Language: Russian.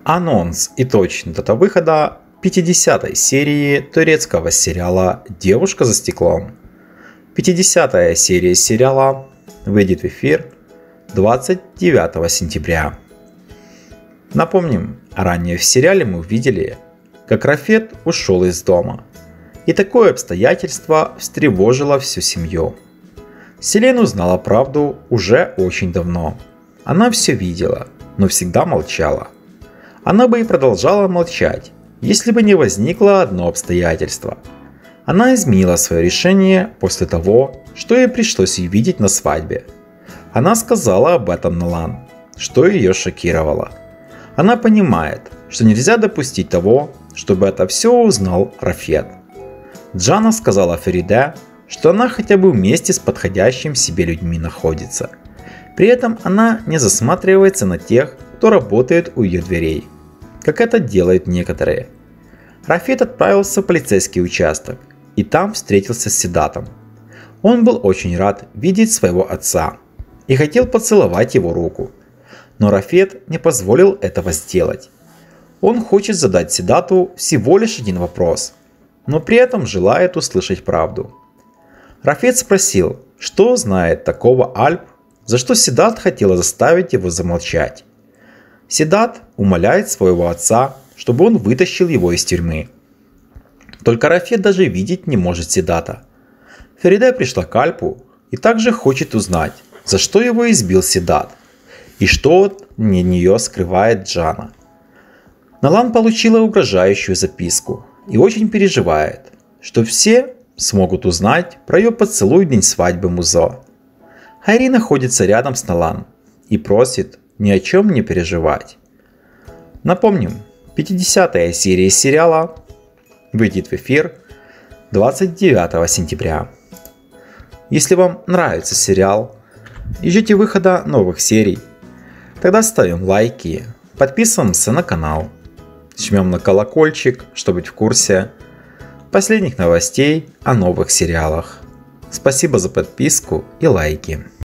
Анонс и точная дата выхода 50-й серии турецкого сериала «Девушка за стеклом». 50-я серия сериала выйдет в эфир 29 сентября. Напомним, ранее в сериале мы увидели, как Рафет ушел из дома. И такое обстоятельство встревожило всю семью. Селен узнала правду уже очень давно. Она все видела, но всегда молчала. Она бы и продолжала молчать, если бы не возникло одно обстоятельство. Она изменила свое решение после того, что ей пришлось увидеть на свадьбе. Она сказала об этом Налан, что ее шокировало. Она понимает, что нельзя допустить того, чтобы это все узнал Рафет. Джана сказала Фериде, что она хотя бы вместе с подходящими себе людьми находится. При этом она не засматривается на тех, кто работает у ее дверей, как это делают некоторые. Рафет отправился в полицейский участок и там встретился с Седатом. Он был очень рад видеть своего отца и хотел поцеловать его руку. Но Рафет не позволил этого сделать. Он хочет задать Седату всего лишь один вопрос, но при этом желает услышать правду. Рафет спросил, что знает такого Альп, за что Седат хотела заставить его замолчать. Седат умоляет своего отца, чтобы он вытащил его из тюрьмы. Только Рафет даже видеть не может Седата. Фериде пришла к Альпу и также хочет узнать, за что его избил Седат, и что от нее скрывает Джана. Налан получила угрожающую записку и очень переживает, что все смогут узнать про ее поцелуй в день свадьбы Музо. Хайри находится рядом с Налан и просит ни о чем не переживать. Напомним, 50-я серия сериала выйдет в эфир 29 сентября. Если вам нравится сериал и ждете выхода новых серий, тогда ставим лайки, подписываемся на канал, жмем на колокольчик, чтобы быть в курсе последних новостей о новых сериалах. Спасибо за подписку и лайки.